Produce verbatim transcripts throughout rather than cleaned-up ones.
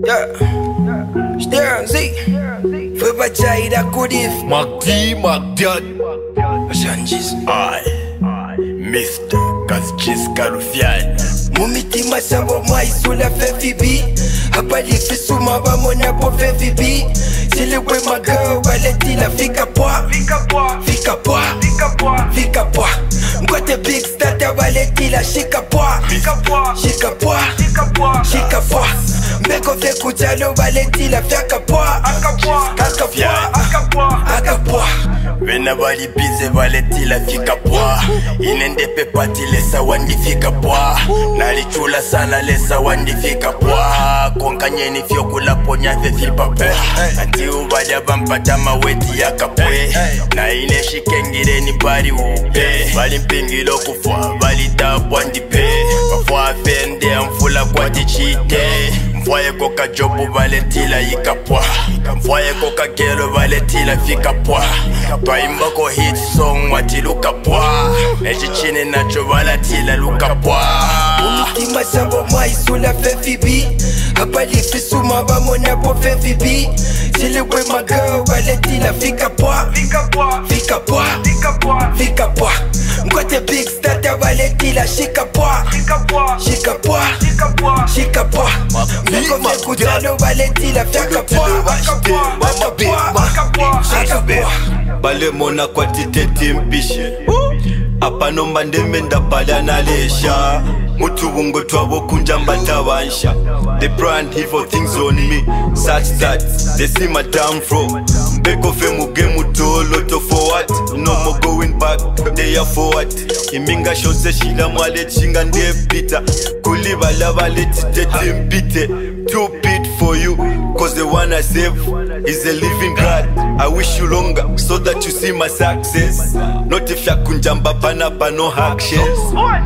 Yeah. Stern Z. Fue bachai da kudif. Magdi Magdiad. Ashanjis. I, Mister Kazchis Karufian. Mumitima sabo mai sula fefibi. Habali fisuma ba mona po fefibi. Sile we mago baleti la fika poa. Fika poa. Fika poa. Fika poa. Fika poa. Mkote big stata baleti la shika poa. Fika poa. Shika poa. Shika poa. Shika poa. Mbeko fe kujalo baleti la fiaka poa. Aka poa. Aka poa. Aka poa. Aka poa. Wena bali bize baleti la fika poa. Inende pepati lesa wandi fika poa. Nalichula sana lesa wandi fika poa. Konkanye ni fiokula ponya fe filipa poa. Anti ubada bampata maweti ya kapwe. Na ine shikengire ni bari upe. Bali mpingilo kufwa bali tabwandi pe. Wafwa fende mfula kwa tichite. Mfwaye koka jobu baletila yikapwa. Mfwaye koka gelo baletila fika poa. Twaimbako hit song watiluka poa. Ejichine nacho balatila luka poa. Mumitima sabo mai sula fefibi. Habali fisuma ba mona po fefibi. Sile we mago baleti la fika poa. Fika poa. Fika poa. Fika poa. Fika poa. Mkote big stata baleti la shika poa. Shika poa. Shika poa. Shika poa. Shika poa. Mbeko me kujalo baleti la fiaka poa. Aka poa. Aka poa. Aka poa. Aka poa. Bale mona kwa titeti mpishe. Apa nomba ndeme ndapala na lesha. Mutu wungo twabo kunja mbatawansha. They brand evil things on me, such that they see my down from. Beko fe muge muto loto forward. No more going back, they are forward. Iminga shose shila mwale chinga nde pita. Kuliba lava leti tete mpite. Too bit for you, cause the one I save is a living God. I wish you longer, so that you see my success. Not if ya kunjamba pana pano actions.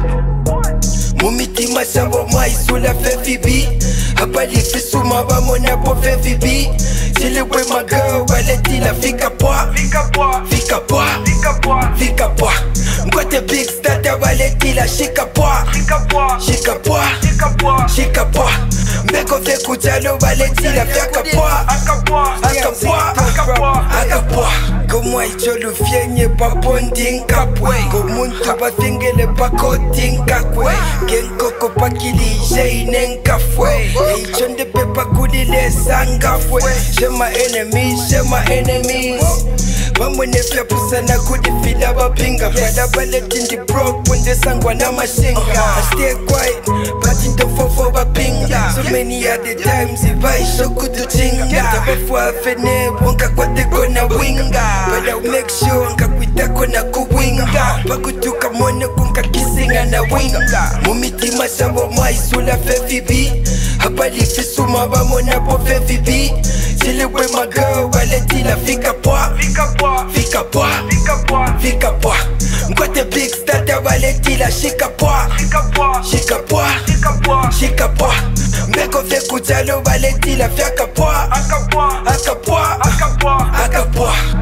Mumitima sabo mai sula fefibi. Habali fisuma ba mona po fefibi. Sile we mago baleti la fika poa. Fika poa. Fika poa. Fika poa. Fika poa. Mkote big stata baleti la shika poa. Shika poa. Shika poa. Shika poa. Shika poa. Mbeko fe kujalo baleti la fiaka poa. Aka poa. Aka poa. Aka poa. Aka poa. Como icholu fienye pa bonding kapwe. Komuntu ba fingele pa koting kakwe. Genkoko pa kili jeinen kafwe. Eichonde pepa kudile sangafwe. Share my enemies, share my enemies. Bamwene fya pusana kudifila bapinga. Brother ballet in the broke when the sangwa na mashinga. I stay quiet, but in the fofo bapinga. So many other times if I show good to chinga. Tabafwa fene, wonka kwa teko na winga. But I'll make sure nka kwitako na kuwinga. Pakutuka mone kunka kisinga na winga. Mumitima sabo mai sula fefibi. Habali fisuma ba mona po fefibi. Sile we mago baleti la fika poa. Fika poa. Fika poa. Fika poa. Fika poa. Mkote big stata baleti la shika poa. Shika poa. Shika poa. Shika poa. Shika poa. Mbeko fe kujalo baleti la fiaka poa. Aka poa. Aka poa. Aka poa. Aka poa.